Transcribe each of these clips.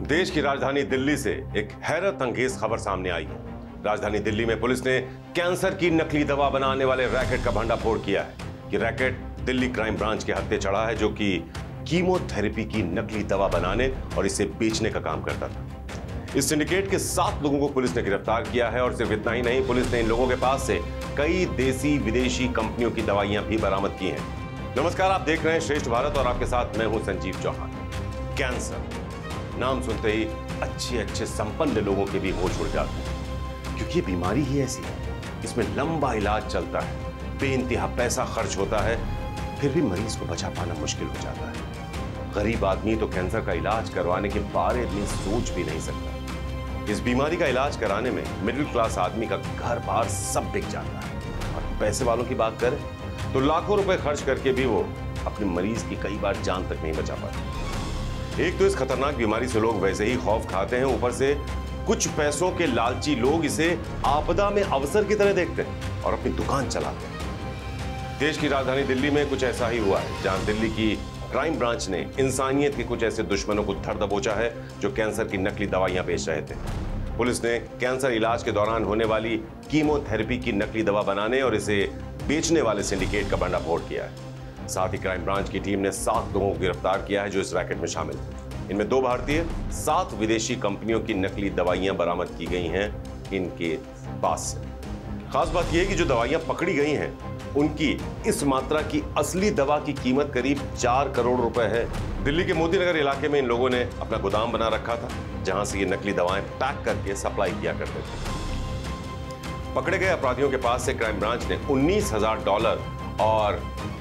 देश की राजधानी दिल्ली से एक हैरत अंगेज खबर सामने आई है। राजधानी दिल्ली में पुलिस ने कैंसर की नकली दवा बनाने वाले रैकेट का भंडाफोड़ किया है। ये रैकेट दिल्ली क्राइम ब्रांच के हत्थे चढ़ा है, जो कि कीमोथेरेपी की नकली दवा बनाने और इसे बेचने का काम करता था। इस सिंडिकेट के 7 लोगों को पुलिस ने गिरफ्तार किया है और सिर्फ इतना ही नहीं, पुलिस ने इन लोगों के पास से कई देसी विदेशी कंपनियों की दवाइयां भी बरामद की हैं। नमस्कार, आप देख रहे हैं श्रेष्ठ भारत और आपके साथ मैं हूं संजीव चौहान। कैंसर नाम सुनते ही अच्छे संपन्न लोगों के भी होश उड़ जाते हैं, क्योंकि ये बीमारी ही ऐसी है। इसमें लंबा इलाज चलता है, बेइंतहा पैसा खर्च होता है, फिर भी मरीज को बचा पाना मुश्किल हो जाता है। गरीब आदमी तो कैंसर का इलाज करवाने के बारे में सोच भी नहीं सकता। इस बीमारी का इलाज कराने में मिडिल क्लास आदमी का घर बार सब बिक जाता है, और पैसे वालों की बात करें तो लाखों रुपए खर्च करके भी वो अपने मरीज की कई बार जान तक नहीं बचा पाते। एक तो इस खतरनाक बीमारी से लोग वैसे ही खौफ खाते हैं, ऊपर से कुछ पैसों के लालची लोग इसे आपदा में अवसर की तरह देखते हैं और अपनी दुकान चलाते हैं। देश की राजधानी दिल्ली में कुछ ऐसा ही हुआ है, जहां दिल्ली की क्राइम ब्रांच ने इंसानियत के कुछ ऐसे दुश्मनों को धर दबोचा है जो कैंसर की नकली दवाइयां बेच रहे थे। पुलिस ने कैंसर इलाज के दौरान होने वाली कीमोथेरेपी की नकली दवा बनाने और इसे बेचने वाले सिंडिकेट का भंडाफोड़ किया है। साथ ही क्राइम ब्रांच की टीम ने 7 लोगों को गिरफ्तार किया है जो इस रैकेट में शामिल हैं। इनमें 2 भारतीय, 7 विदेशी कंपनियों की नकली दवाइयां बरामद की गई हैं इनके पास से। खास बात यह है कि जो दवाइयां पकड़ी गई हैं उनकी इस मात्रा की असली दवा की कीमत करीब 4 करोड़ रुपए है। दिल्ली के मोती नगर इलाके में इन लोगों ने अपना गोदाम बना रखा था, जहां से ये नकली दवाएं पैक करके सप्लाई किया करते थे। पकड़े गए अपराधियों के पास से क्राइम ब्रांच ने $19,000 और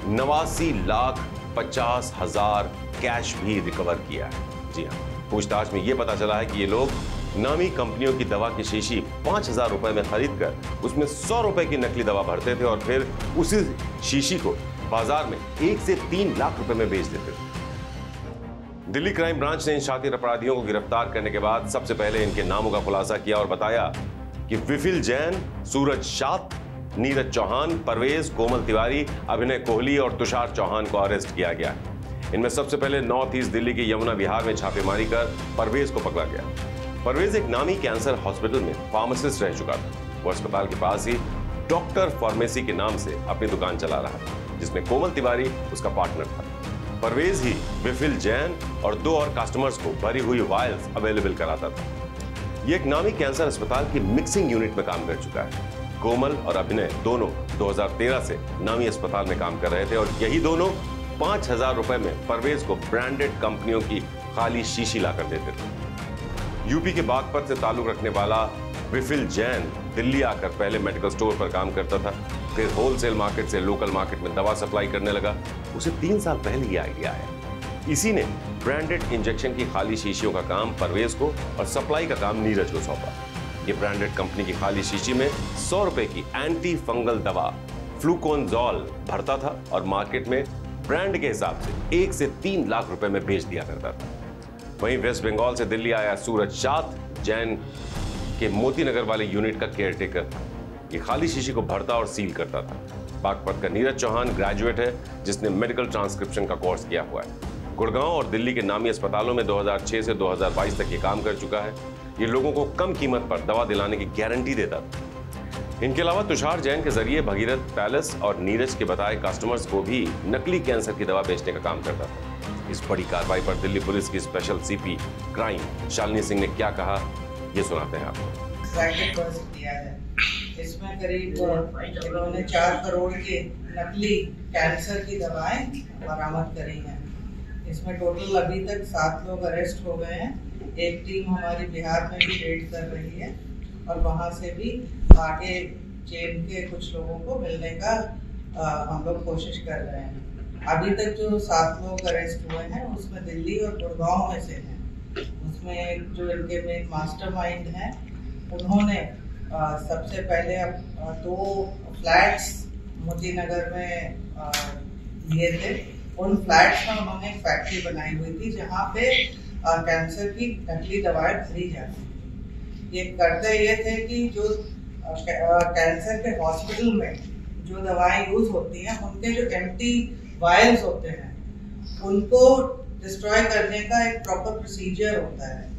89,50,000 कैश भी रिकवर किया है। जी हाँ, पूछताछ में यह पता चला है कि ये लोग नामी कंपनियों की दवा की शीशी 5,000 रुपए में खरीद कर उसमें 100 रुपए की नकली दवा भरते थे और फिर उसी शीशी को बाजार में 1 से 3 लाख रुपए में बेच देते थे। दिल्ली क्राइम ब्रांच ने इन शातिर अपराधियों को गिरफ्तार करने के बाद सबसे पहले इनके नामों का खुलासा किया और बताया कि विफिल जैन, सूरज शात, नीरज चौहान, परवेज, कोमल तिवारी, अभिनय कोहली और तुषार चौहान को अरेस्ट किया गया। इनमें सबसे पहले नॉर्थ ईस्ट दिल्ली के यमुना विहार में छापेमारी कर परवेज को पकड़ा गया। परवेज एक नामी कैंसर हॉस्पिटल में फार्मासिस्ट रह चुका था। वो अस्पताल के पास ही डॉक्टर फार्मेसी के नाम से अपनी दुकान चला रहा था, जिसमें कोमल तिवारी उसका पार्टनर था। परवेज ही विफिल जैन और 2 और कस्टमर्स को भरी हुई वायल्स अवेलेबल कराता था। ये एक नामी कैंसर अस्पताल की मिक्सिंग यूनिट में काम कर चुका है। कोमल और अभिनय दोनों 2013 से नामी अस्पताल में काम कर रहे थे और यही दोनों 5,000 रुपए में परवेज को ब्रांडेड कंपनियों की खाली शीशी लाकर देते थे। यूपी के बागपत से ताल्लुक रखने वाला विफिल जैन दिल्ली आकर पहले मेडिकल स्टोर पर काम करता था, फिर होलसेल मार्केट से लोकल मार्केट में दवा सप्लाई करने लगा। उसे 3 साल पहले ये आइडिया आया। इसी ने ब्रांडेड इंजेक्शन की खाली शीशियों का काम परवेज को और सप्लाई का काम नीरज को सौंपा। ये ब्रांडेड कंपनी की खाली शीशी में 100 रुपए की एंटी फंगल दवा फ्लूकोनजॉल भरता था और मार्केट में ब्रांड के हिसाब से 1 से 3 लाख रुपए में बेच दिया करता था। वहीं वेस्ट बंगाल से दिल्ली आया सूरज शात जैन के मोती नगर वाले यूनिट का केयरटेकर था। ये खाली शीशी को भरता और सील करता था। बागपत का नीरज चौहान ग्रेजुएट है, जिसने मेडिकल ट्रांसक्रिप्शन का कोर्स किया हुआ है। गुड़गांव और दिल्ली के नामी अस्पतालों में 2006 से 2022 तक ये काम कर चुका है। ये लोगों को कम कीमत पर दवा दिलाने की गारंटी देता था। इनके अलावा तुषार जैन के जरिए भगीरथ पैलेस और नीरज के बताए कस्टमर्स को भी नकली कैंसर की दवा बेचने का काम करता था। इस बड़ी कार्रवाई पर दिल्ली पुलिस की special CP crime Shalini Singh ने क्या कहा, ये सुनाते हैं आपको। इसमें करीब इन्होंने 4 करोड़ के नकली कैंसर की दवाएं बरामद करी हैं। इसमें टोटल अभी तक 7 लोग अरेस्ट हो गए हैं। एक टीम हमारी बिहार में भी रेड कर रही है और वहां से भी आगे चेन के कुछ लोगों को मिलने का हम लोग कोशिश कर रहे हैं। अभी तक जो 7 लोग अरेस्ट हुए हैं उसमें दिल्ली और गुड़गांव में से हैं। उसमें जो इनके मेन मास्टरमाइंड हैं, उन्होंने सबसे पहले 2 फ्लैट्स मोती नगर में लिए थे। उन फ्लैट्स में उन्होंने एक फैक्ट्री बनाई हुई थी जहाँ पे कैंसर की नकली दवाएं भरी जाती। ये करते ये थे कि जो कैंसर के हॉस्पिटल में जो दवाएं यूज होती हैं उनके जो एम्प्टी वायल्स होते हैं उनको डिस्ट्रॉय करने का एक प्रॉपर प्रोसीजर होता है।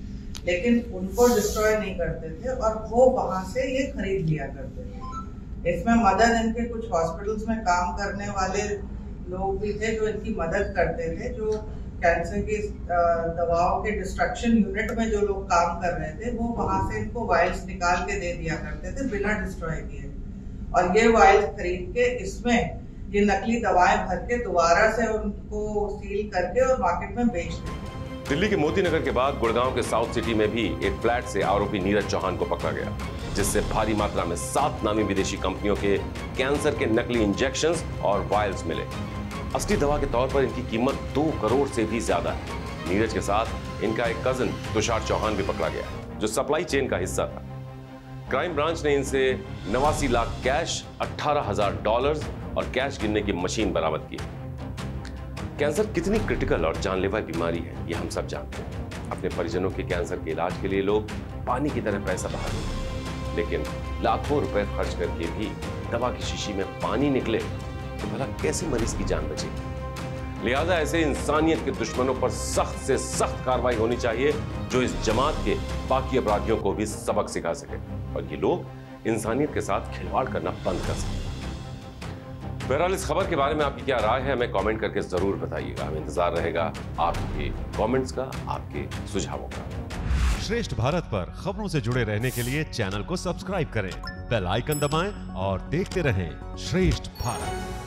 लेकिन उनको डिस्ट्रॉय नहीं करते थे और वो वहां से ये खरीद लिया करते थे। इसमें मदद इनके कुछ हॉस्पिटल्स में काम करने वाले लोग भी थे जो इनकी मदद करते थे, जो कैंसर की दवाओं के डिस्ट्रक्शन यूनिट में जो लोग काम कर रहे थे वो वहां से इनको वायल्स निकाल के दे दिया करते थे बिना डिस्ट्रॉय किए, और ये वायल्स खरीद के इसमें ये नकली दवाएं भर के दोबारा से उनको सील करके और मार्केट में बेच देते। दिल्ली के मोती नगर के बाद गुड़गांव के साउथ सिटी में भी एक फ्लैट से आरोपी नीरज चौहान को पकड़ा गया, जिससे भारी मात्रा में 7 नामी विदेशी कंपनियों के कैंसर के नकली इंजेक्शंस और वायल्स मिले। असली दवा के तौर पर इनकी कीमत 2 करोड़ से भी ज्यादा है। नीरज के साथ इनका एक कजिन तुषार चौहान भी पकड़ा गया, जो सप्लाई चेन का हिस्सा था। क्राइम ब्रांच ने इनसे 89 लाख कैश, $18,000 और कैश गिनने की मशीन बरामद की। कैंसर कितनी क्रिटिकल और जानलेवा बीमारी है, ये हम सब जानते हैं। अपने परिजनों के कैंसर के इलाज के लिए लोग पानी की तरह पैसा बहा देते हैं, लेकिन लाखों रुपए खर्च करके भी दवा की शीशी में पानी निकले तो भला कैसे मरीज की जान बचेगी। लिहाजा ऐसे इंसानियत के दुश्मनों पर सख्त से सख्त कार्रवाई होनी चाहिए, जो इस जमात के बाकी अपराधियों को भी सबक सिखा सके और ये लोग इंसानियत के साथ खिलवाड़ करना बंद कर सके। बहरहाल इस खबर के बारे में आपकी क्या राय है, हमें कमेंट करके जरूर बताइएगा। हमें इंतजार रहेगा आपके कमेंट्स का, आपके सुझावों का। श्रेष्ठ भारत पर खबरों से जुड़े रहने के लिए चैनल को सब्सक्राइब करें, बेल आइकन दबाएं और देखते रहें श्रेष्ठ भारत।